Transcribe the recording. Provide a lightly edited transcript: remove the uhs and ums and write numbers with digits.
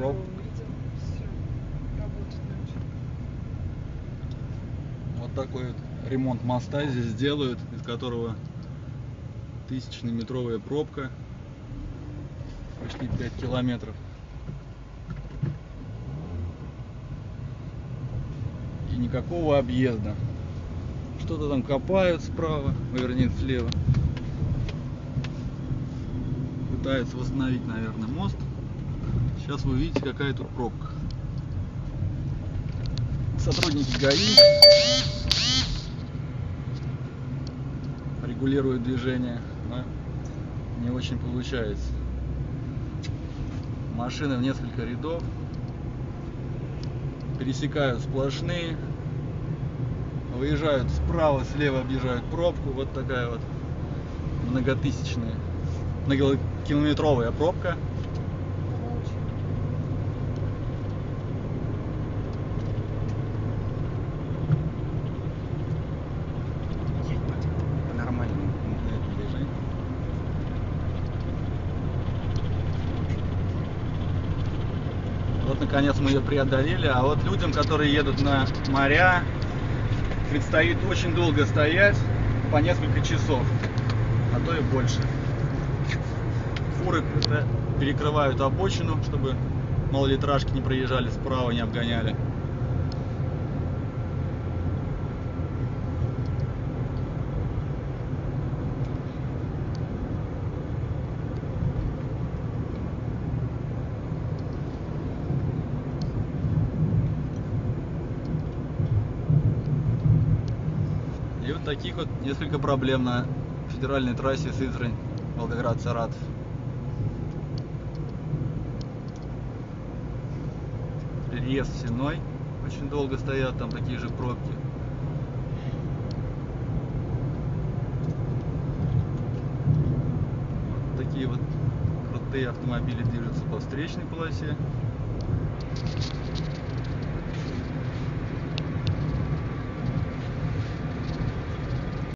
пробка. Вот такой вот ремонт моста здесь делают, из которого 1000-метровая пробка, почти 5 километров. И никакого объезда. Что-то там копают справа, вернее слева. Пытаются восстановить, наверное, мост. Сейчас вы увидите, какая тут пробка. Сотрудники ГАИ регулируют движение, но не очень получается. Машины в несколько рядов, пересекают сплошные, выезжают справа, слева, объезжают пробку. Вот такая вот многотысячная, многокилометровая пробка. Вот наконец мы ее преодолели, а вот людям, которые едут на моря, предстоит очень долго стоять, по несколько часов, а то и больше. Фуры перекрывают обочину, чтобы малолитражки не проезжали справа, не обгоняли. И вот таких вот несколько проблем на федеральной трассе Сызрань, Волгоград, Саратов. Переезд в Сенной очень долго стоят, там такие же пробки. Вот такие вот крутые автомобили движутся по встречной полосе.